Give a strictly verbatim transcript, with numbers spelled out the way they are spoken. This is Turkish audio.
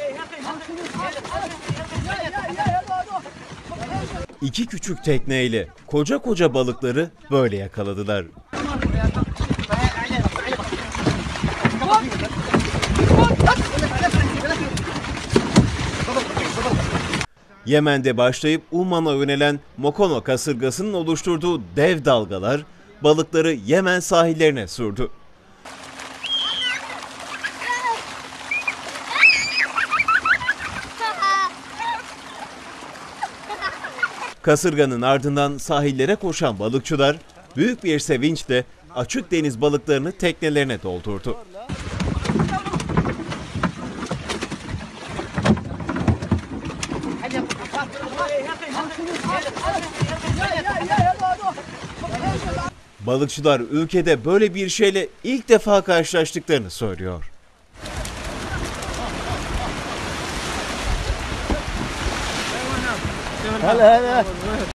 İki küçük tekneyle koca koca balıkları böyle yakaladılar. Yemen'de başlayıp Umman'a yönelen Mokono kasırgasının oluşturduğu dev dalgalar balıkları Yemen sahillerine sürdü. Kasırganın ardından sahillere koşan balıkçılar büyük bir sevinçle açık deniz balıklarını teknelerine doldurdu. Balıkçılar ülkede böyle bir şeyle ilk defa karşılaştıklarını söylüyor.